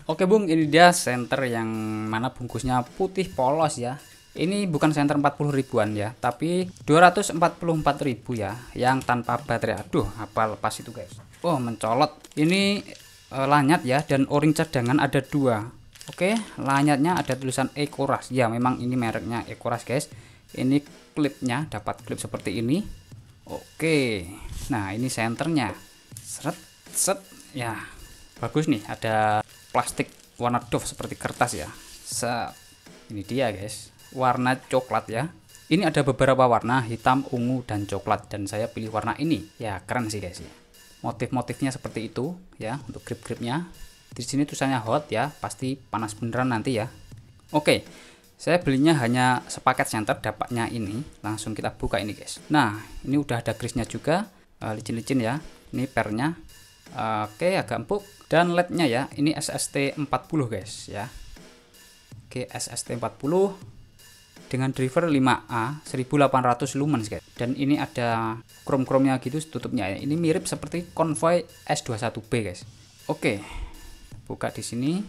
Oke Bung, ini dia senter yang mana bungkusnya putih polos ya. Ini bukan senter 40 ribuan ya, tapi 244.000 ya, yang tanpa baterai. Aduh, apa lepas itu guys. Oh, mencolot. Ini lanyat ya, dan o-ring cadangan ada dua. Oke, lanyatnya ada tulisan Ekoras. Ya, memang ini mereknya Ekoras guys. Ini klipnya, dapat klip seperti ini. Oke, nah ini senternya. Seret, set, ya bagus nih. Ada plastik warna doff seperti kertas ya. Ini dia guys, warna coklat ya. Ini ada beberapa warna, hitam, ungu, dan coklat, dan saya pilih warna ini. Ya keren sih guys ya. Motif-motifnya seperti itu ya untuk grip-gripnya. Di sini tulisannya hot ya, pasti panas beneran nanti ya. Oke, saya belinya hanya sepaket senter, dapatnya ini. Langsung kita buka ini guys. Nah, ini udah ada grisnya juga, licin-licin ya. Ini pernya. Oke, agak empuk. Dan LED-nya ya, ini SST40 guys ya. Oke, SST40 dengan driver 5A 1800 lumens guys. Dan ini ada chrome-chrome-nya gitu tutupnya ya. Ini mirip seperti Convoy S21B guys. Oke. Buka di sini.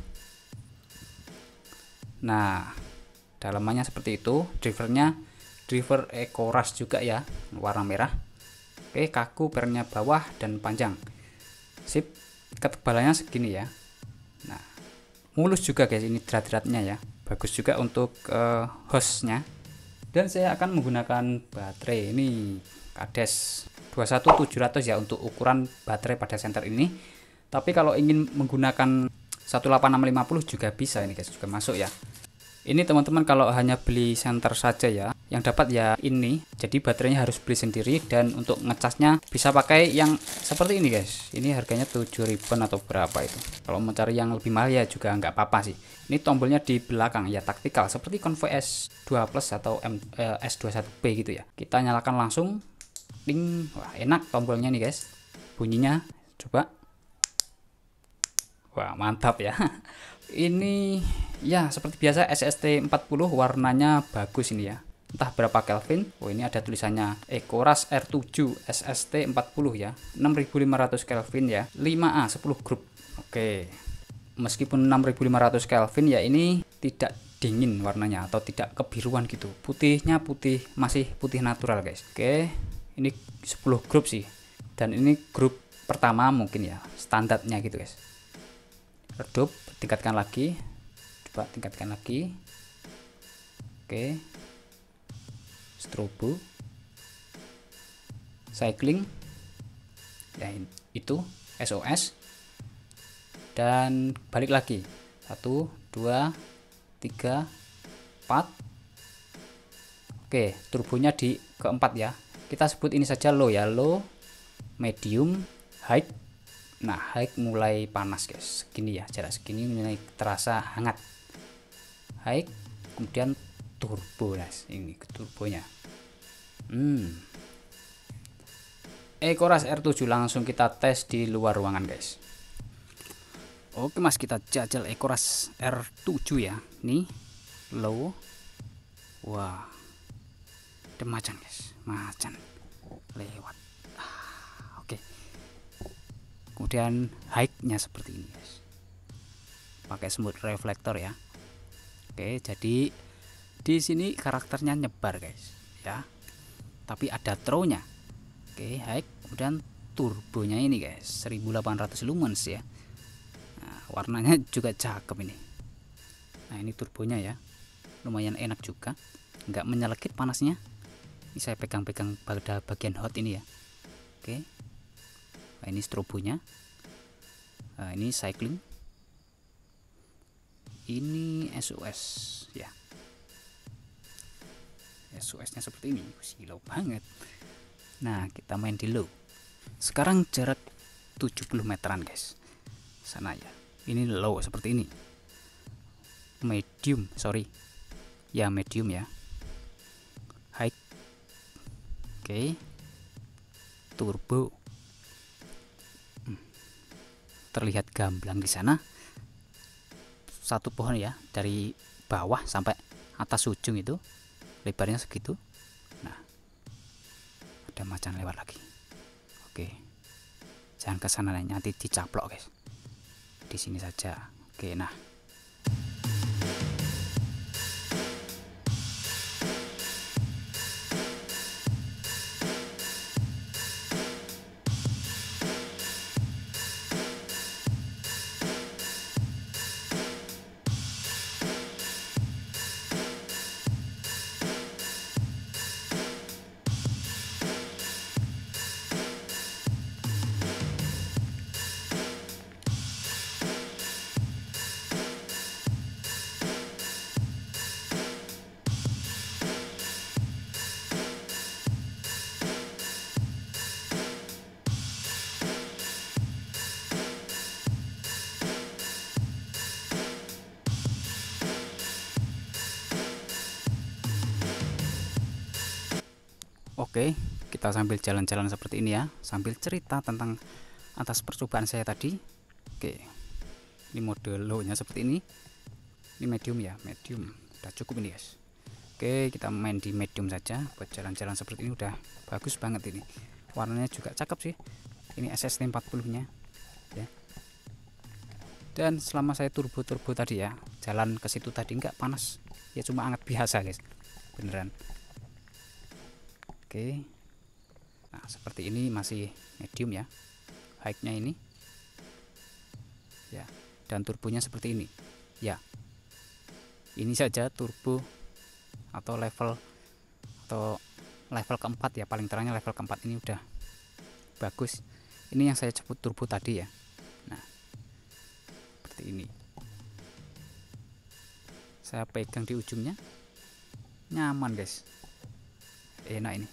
Nah, dalamannya seperti itu. Drivernya driver Ekoras juga ya, warna merah. Oke, kaku, pernya bawah dan panjang. Sip. Ketebalannya segini ya. Nah, mulus juga guys ini drat-dratnya ya. Bagus juga untuk hostnya. Dan saya akan menggunakan baterai ini Kades 21700 ya untuk ukuran baterai pada senter ini. Tapi kalau ingin menggunakan 18650 juga bisa ini guys, juga masuk ya. Ini teman-teman kalau hanya beli senter saja ya, yang dapat ya ini. Jadi baterainya harus beli sendiri, dan untuk ngecasnya bisa pakai yang seperti ini guys. Ini harganya 7 ribuan atau berapa itu. Kalau mau cari yang lebih mahal ya juga nggak apa-apa sih. Ini tombolnya di belakang ya, taktikal seperti Convoy S2 Plus atau S21B gitu ya. Kita nyalakan langsung. Ding. Wah, enak tombolnya nih guys. Bunyinya coba. Wah, mantap ya. Ini ya seperti biasa SST40, warnanya bagus ini ya. Entah berapa Kelvin. Oh, ini ada tulisannya Ekoras R7 SST40 ya. 6500 Kelvin ya. 5A 10 grup. Oke. Meskipun 6500 Kelvin ya, ini tidak dingin warnanya atau tidak kebiruan gitu. Putihnya putih, masih putih natural guys. Oke. Ini 10 grup sih. Dan ini grup pertama mungkin ya, standarnya gitu guys. Redup, tingkatkan lagi, coba tingkatkan lagi. Oke, strobo, cycling ya, itu SOS, dan balik lagi 1 2 3 4. Oke, turbonya di keempat ya, kita sebut ini saja low ya, low, medium, high. Nah, high mulai panas guys, segini ya, jarak segini mulai terasa hangat. High, kemudian turbo guys, ini turbonya. Ekoras R7 langsung kita tes di luar ruangan guys. Oke mas, kita jajal Ekoras R7 ya. Nih, low. Wah, ada macan guys, macan lewat. Oke. Kemudian high-nya seperti ini guys, pakai smooth reflektor ya. Oke, jadi di sini karakternya nyebar guys ya, tapi ada throw-nya. Oke, high, kemudian turbonya ini guys 1800 lumens ya. Nah, warnanya juga cakep ini. Nah, ini turbonya ya, lumayan enak juga, nggak menyelekit panasnya. Ini saya pegang-pegang pada bagian hot ini ya. Oke. Nah, ini strobonya. Nah, ini cycling. Ini SOS ya. SOS-nya seperti ini. Silau banget. Nah, kita main di low. Sekarang jarak 70 meteran guys. Sana ya. Ini low seperti ini. Medium, sorry. Ya, medium ya. High. Oke. Turbo. Terlihat gamblang di sana. Satu pohon ya, dari bawah sampai atas ujung itu lebarnya segitu. Nah, ada macan lewat lagi. Oke, jangan ke sana, nanti dicaplok guys. Di sini saja. Oke, nah oke, kita sambil jalan-jalan seperti ini ya, sambil cerita tentang atas percobaan saya tadi. Oke, ini mode low-nya seperti ini. Ini medium ya, medium. Udah cukup ini guys. Oke, kita main di medium saja buat jalan-jalan seperti ini. Udah bagus banget ini. Warnanya juga cakep sih. Ini SST 40-nya ya. Dan selama saya turbo tadi ya, jalan ke situ tadi nggak panas. Ya cuma hangat biasa guys. Beneran. Oke, nah seperti ini masih medium ya, high-nya ini ya, dan turbonya seperti ini ya. Ini saja turbo atau level keempat ya, paling terangnya level keempat ini udah bagus. Ini yang saya sebut turbo tadi ya. Nah seperti ini, saya pegang di ujungnya, nyaman guys, enak ini.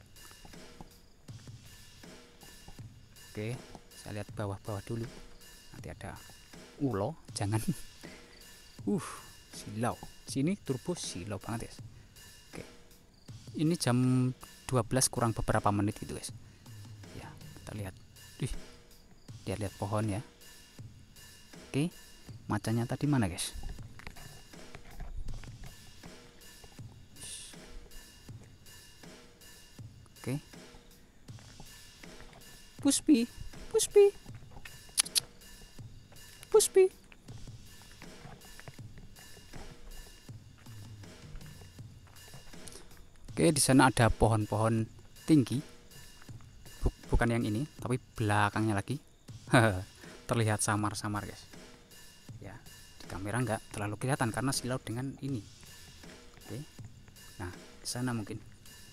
Oke, saya lihat bawah-bawah dulu. Nanti ada ulo, jangan. Silau. Sini turbo silau banget, guys. Oke. Ini jam 12 kurang beberapa menit gitu, guys. Ya, kita lihat. Lihat pohon ya. Oke. Macannya tadi mana, guys? Oke. Puspi. Oke, di sana ada pohon-pohon tinggi. Bukan yang ini, tapi belakangnya lagi. Terlihat samar-samar, guys. Ya, di kamera nggak terlalu kelihatan karena silau dengan ini. Oke. Nah, di sana mungkin.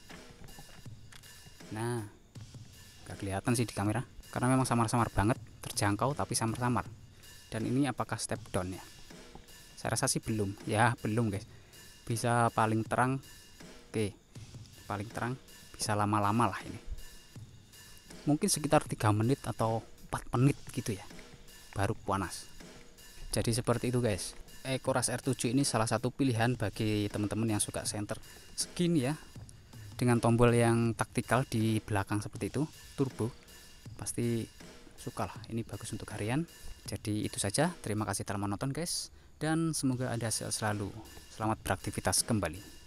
Nah, gak kelihatan sih di kamera karena memang samar-samar banget, terjangkau tapi samar-samar. Dan ini apakah step down ya? Saya rasa sih belum ya, belum guys. Bisa paling terang. Oke, paling terang bisa lama-lama lah ini, mungkin sekitar 3 menit atau 4 menit gitu ya, baru panas. Jadi seperti itu guys. EcoRush R7 ini salah satu pilihan bagi teman-teman yang suka senter segini ya, dengan tombol yang taktikal di belakang seperti itu, turbo, pasti suka lah. Ini bagus untuk harian. Jadi itu saja, terima kasih telah menonton guys, dan semoga Anda sehat selalu. Selamat beraktivitas kembali.